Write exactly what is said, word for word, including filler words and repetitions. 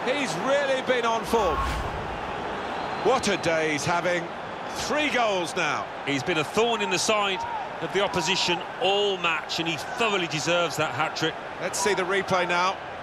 He's really been on form. What a day he's having. Three goals now. He's been a thorn in the side of the opposition all match, and he thoroughly deserves that hat-trick. Let's see the replay now.